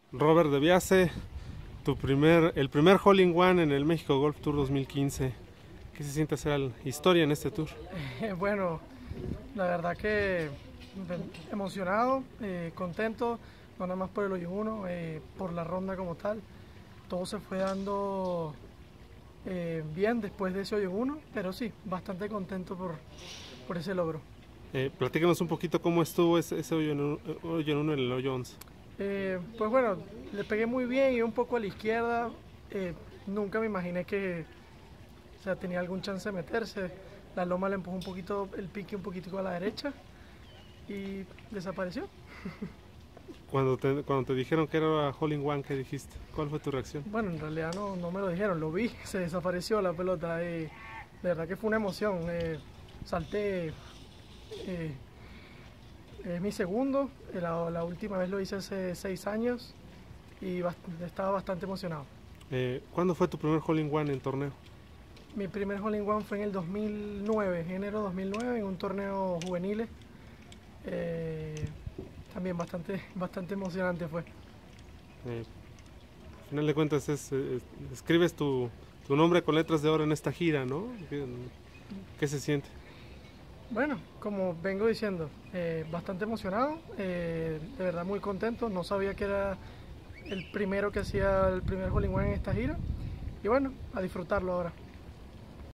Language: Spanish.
Robert DeBiase, el primer hole in one en el México Golf Tour 2015. ¿Qué se siente hacer historia en este tour? Bueno, la verdad que emocionado, contento, no nada más por el hoyo 1, por la ronda como tal. Todo se fue dando bien después de ese hoyo 1, pero sí, bastante contento por ese logro. Platícanos un poquito cómo estuvo ese hoyo en 1 en el hoyo 11. Pues bueno, le pegué muy bien y un poco a la izquierda. Nunca me imaginé que tenía algún chance de meterse. La loma le empujó un poquito el pique un poquitico a la derecha y desapareció. Cuando te dijeron que era hole in one, ¿qué dijiste? ¿Cuál fue tu reacción? Bueno, en realidad no me lo dijeron, lo vi, se desapareció la pelota. De verdad que fue una emoción. Salté. Es mi segundo, la última vez lo hice hace 6 años y estaba bastante emocionado. ¿Cuándo fue tu primer hole in one en torneo? Mi primer hole in one fue en el 2009, enero 2009, en un torneo juveniles. También bastante emocionante fue. Al final de cuentas escribes tu nombre con letras de oro en esta gira, ¿no? ¿Qué se siente? Bueno, como vengo diciendo, bastante emocionado, de verdad muy contento. No sabía que era el primero que hacía el primer hole in one en esta gira y bueno, a disfrutarlo ahora.